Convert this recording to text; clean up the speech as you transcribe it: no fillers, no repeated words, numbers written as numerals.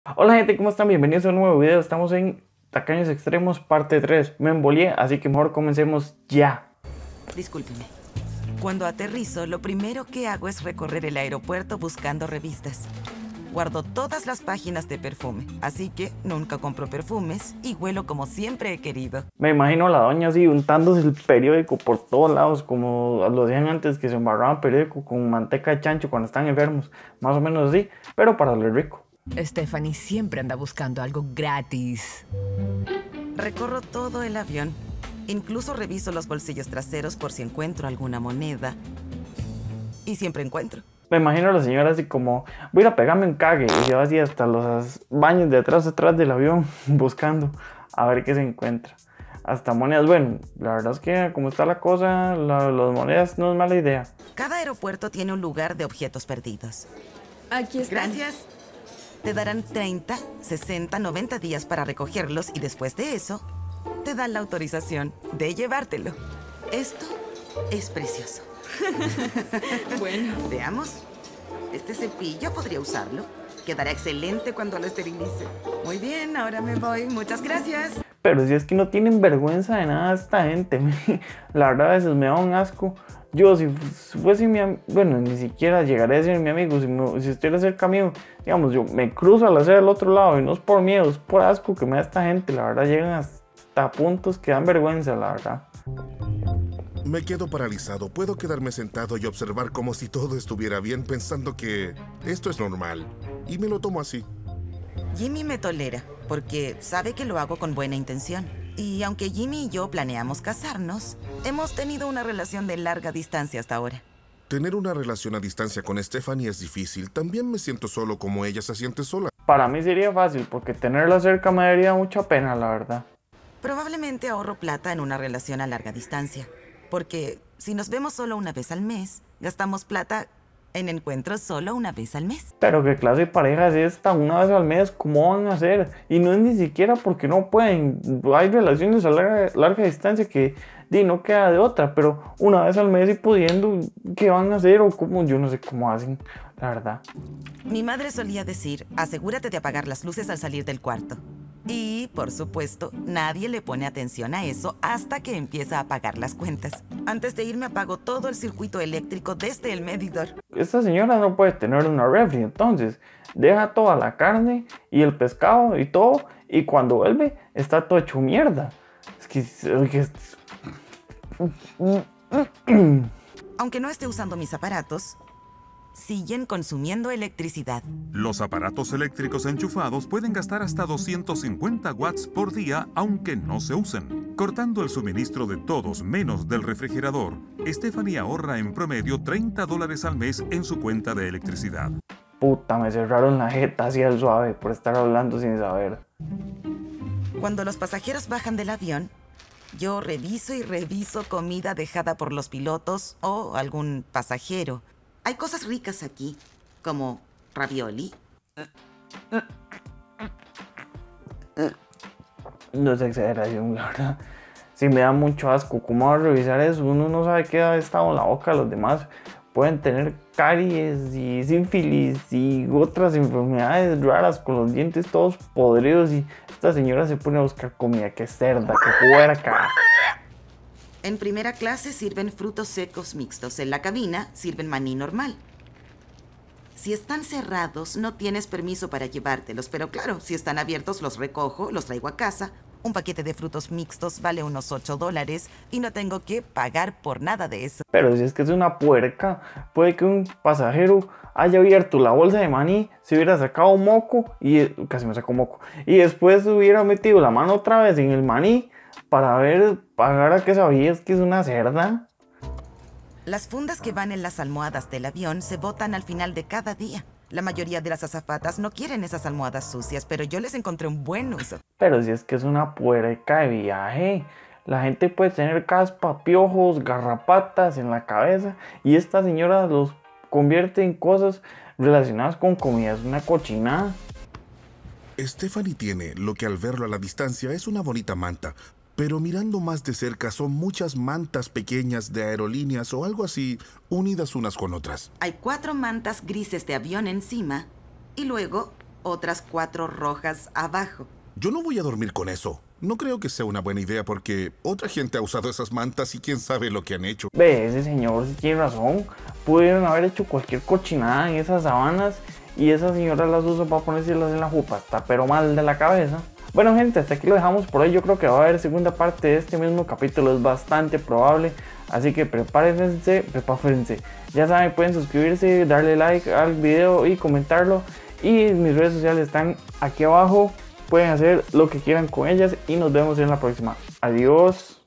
Hola gente, ¿cómo están? Bienvenidos a un nuevo video. Estamos en Tacaños Extremos parte 3. Me embolié, así que mejor comencemos ya. Discúlpeme. Cuando aterrizo, lo primero que hago es recorrer el aeropuerto buscando revistas. Guardo todas las páginas de perfume, así que nunca compro perfumes y huelo como siempre he querido. Me imagino a la doña así untándose el periódico por todos lados, como lo hacían antes, que se embarraban periódico con manteca de chancho cuando están enfermos. Más o menos así, pero para lo rico. Stephanie siempre anda buscando algo gratis. Recorro todo el avión. Incluso reviso los bolsillos traseros por si encuentro alguna moneda. Y siempre encuentro. Me imagino a la señora así como, voy a ir a pegarme un cague. Y se va así hasta los baños de atrás del avión buscando a ver qué se encuentra. Hasta monedas, bueno, la verdad es que como está la cosa, las monedas no es mala idea. Cada aeropuerto tiene un lugar de objetos perdidos. Aquí están. Gracias. Te darán 30, 60, 90 días para recogerlos y después de eso, te dan la autorización de llevártelo. Esto es precioso. Bueno. Veamos. Este cepillo podría usarlo. Quedará excelente cuando lo esterilice. Muy bien, ahora me voy. Muchas gracias. Pero si es que no tienen vergüenza de nada esta gente. La verdad a veces me da un asco. Yo si fuese bueno, ni siquiera llegaré a ser mi amigo. Si estuviera cerca mío, digamos, yo me cruzo al hacer el otro lado. Y no es por miedo, es por asco que me da esta gente. La verdad llegan hasta puntos que dan vergüenza, la verdad. Me quedo paralizado. Puedo quedarme sentado y observar como si todo estuviera bien, pensando que esto es normal. Y me lo tomo así. Jimmy me tolera porque sabe que lo hago con buena intención. Y aunque Jimmy y yo planeamos casarnos, hemos tenido una relación de larga distancia hasta ahora. Tener una relación a distancia con Stephanie es difícil. También me siento solo como ella se siente sola. Para mí sería fácil porque tenerla cerca me daría mucha pena, la verdad. Probablemente ahorro plata en una relación a larga distancia. Porque si nos vemos solo una vez al mes, gastamos plata en encuentros solo una vez al mes. Pero qué clase de pareja es esta, una vez al mes, ¿cómo van a hacer? Y no es ni siquiera porque no pueden. Hay relaciones a larga distancia que no queda de otra, pero una vez al mes y pudiendo, ¿qué van a hacer? O cómo, yo no sé cómo hacen, la verdad. Mi madre solía decir, asegúrate de apagar las luces al salir del cuarto. Y, por supuesto, nadie le pone atención a eso hasta que empieza a pagar las cuentas. Antes de irme apago todo el circuito eléctrico desde el medidor. Esta señora no puede tener una refri, entonces deja toda la carne y el pescado y todo, y cuando vuelve está todo hecho mierda. Aunque no esté usando mis aparatos, siguen consumiendo electricidad. Los aparatos eléctricos enchufados pueden gastar hasta 250 watts por día aunque no se usen. Cortando el suministro de todos menos del refrigerador, Stephanie ahorra en promedio $30 al mes en su cuenta de electricidad. Puta, me cerraron la jeta así al suave por estar hablando sin saber. Cuando los pasajeros bajan del avión, yo reviso y reviso comida dejada por los pilotos o algún pasajero. Hay cosas ricas aquí, como ravioli. No es exageración, la verdad. Sí me da mucho asco. ¿Cómo va a revisar eso? Uno no sabe qué ha estado en la boca de los demás. Pueden tener caries y sífilis y otras enfermedades raras con los dientes todos podridos. Y esta señora se pone a buscar comida. ¡Qué cerda, qué puerca! En primera clase sirven frutos secos mixtos. En la cabina sirven maní normal. Si están cerrados, no tienes permiso para llevártelos. Pero claro, si están abiertos, los recojo, los traigo a casa. Un paquete de frutos mixtos vale unos $8 y no tengo que pagar por nada de eso. Pero si es que es una puerca, puede que un pasajero haya abierto la bolsa de maní, se hubiera sacado un moco, y casi me sacó moco, y después hubiera metido la mano otra vez en el maní para pagar a que sabías que es una cerda. Las fundas que van en las almohadas del avión se botan al final de cada día. La mayoría de las azafatas no quieren esas almohadas sucias, pero yo les encontré un buen uso. Pero si es que es una puerca de viaje, la gente puede tener caspa, piojos, garrapatas en la cabeza, y esta señora los convierte en cosas relacionadas con comida. Es una cochinada. Stephanie tiene lo que al verlo a la distancia es una bonita manta. Pero mirando más de cerca son muchas mantas pequeñas de aerolíneas o algo así, unidas unas con otras. Hay 4 mantas grises de avión encima y luego otras 4 rojas abajo. Yo no voy a dormir con eso. No creo que sea una buena idea porque otra gente ha usado esas mantas y quién sabe lo que han hecho. Ve, ese señor sí tiene razón. Pudieron haber hecho cualquier cochinada en esas sábanas y esa señora las usó para ponérselas en la jupa. Está pero mal de la cabeza. Bueno, gente, hasta aquí lo dejamos por hoy. Yo creo que va a haber segunda parte de este mismo capítulo. Es bastante probable. Así que prepárense. Ya saben, pueden suscribirse, darle like al video y comentarlo. Y mis redes sociales están aquí abajo. Pueden hacer lo que quieran con ellas y nos vemos en la próxima. Adiós.